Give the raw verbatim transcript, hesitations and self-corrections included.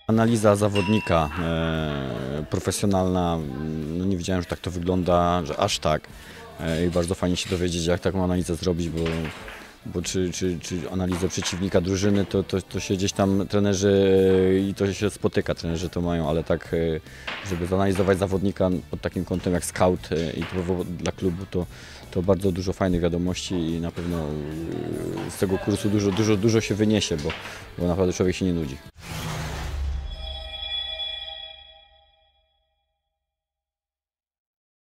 Analiza zawodnika e, profesjonalna, no nie wiedziałem, że tak to wygląda, że aż tak. E, I bardzo fajnie się dowiedzieć, jak taką analizę zrobić, bo, bo czy, czy, czy analizę przeciwnika drużyny, to, to, to się gdzieś tam trenerzy i to się spotyka, trenerzy to mają, ale tak, e, żeby zanalizować zawodnika pod takim kątem jak scout e, i typowo dla klubu, to, to bardzo dużo fajnych wiadomości i na pewno e, z tego kursu dużo, dużo, dużo się wyniesie, bo, bo naprawdę człowiek się nie nudzi.